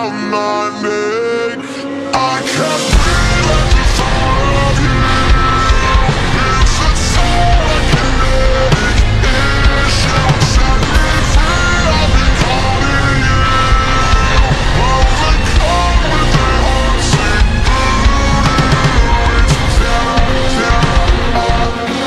around my neck. I can't breathe at the thought of you. It's a telekinetic issue. Set me free, I've been caught in you. Overcome with the haunting voodoo. It's telekinetic.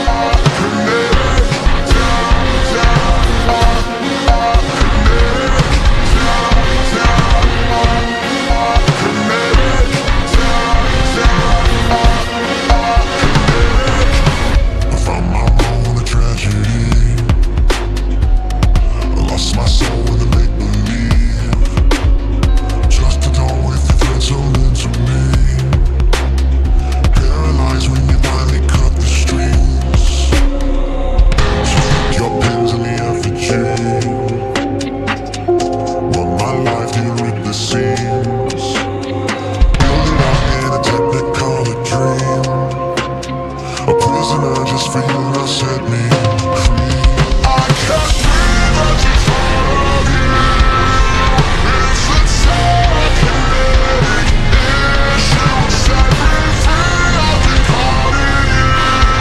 Just for you to set me free. I can't breathe at the thought of you. It's a telekinetic issue. Set me free, I've been caught in you.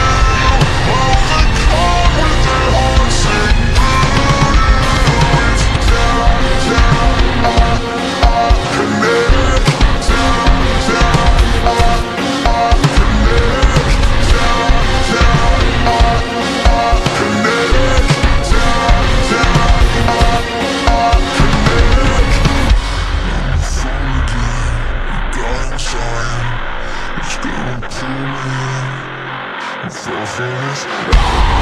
Overcome with the haunting voodoo. It's it's gonna pull me in. I'm so famous.